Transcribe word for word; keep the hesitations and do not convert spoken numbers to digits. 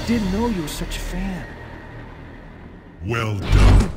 didn't know you were such a fan. Well done.